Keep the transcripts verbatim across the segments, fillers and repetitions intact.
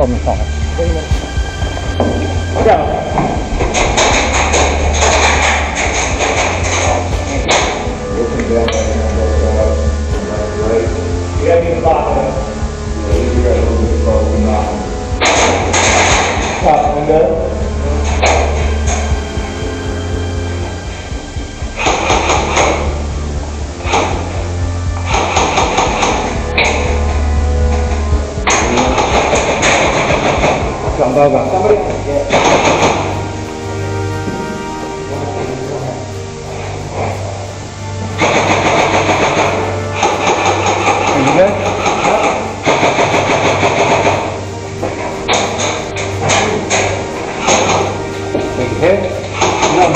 from the top. Go. You gotta get the bottom. Yeah, you gotta move it forward now. Top window. Come over. Somebody? Yeah. Hit? No.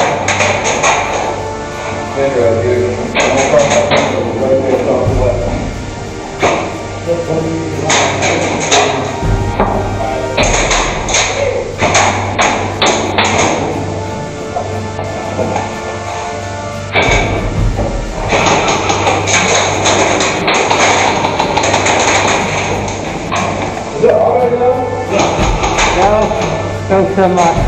Head right here. Right there, top left. Is that all right now? Yeah. No, no so much.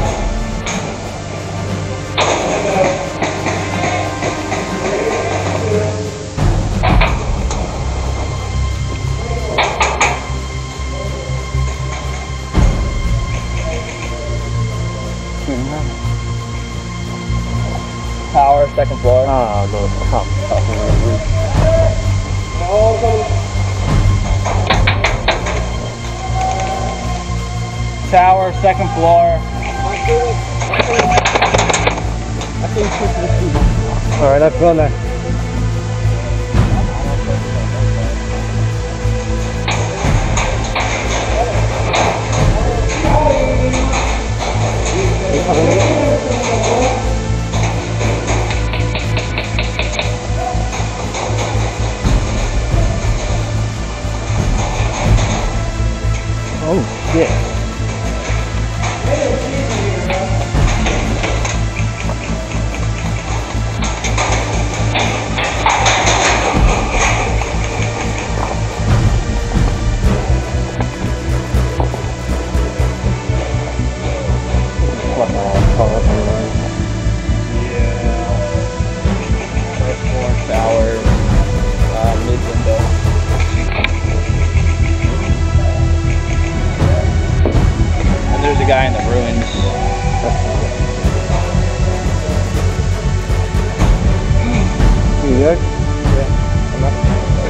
Tower, second floor. Ah, no, top, top of the roof. Tower, second floor. All right, I've gone there. Oh shit. Guy in the ruins. You good? Yeah. I'm not.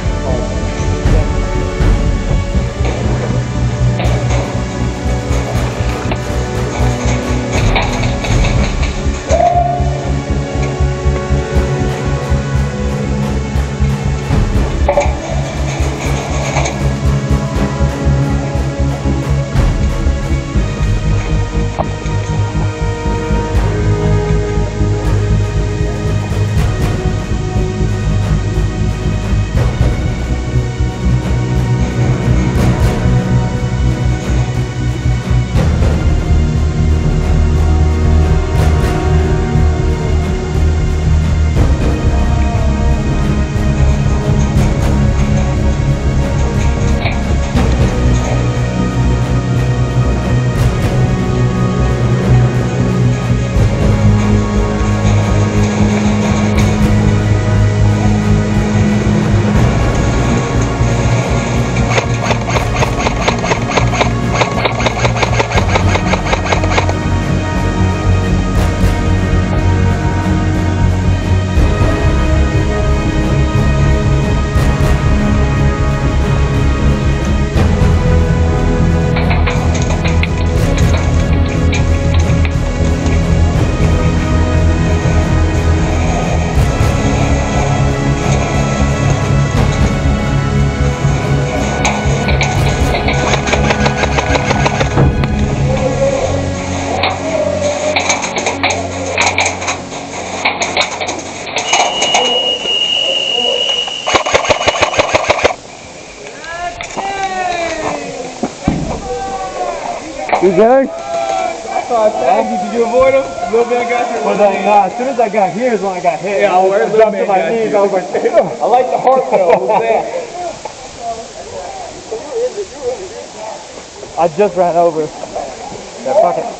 You good? I thought I tagged you. Did you avoid him? A little bit I got you. Well, no, nah, as soon as I got here is when I got hit. Yeah, I was dropped to my knees. I was like, I like the heart though. Who's that? I just ran over. Yeah, fuck it.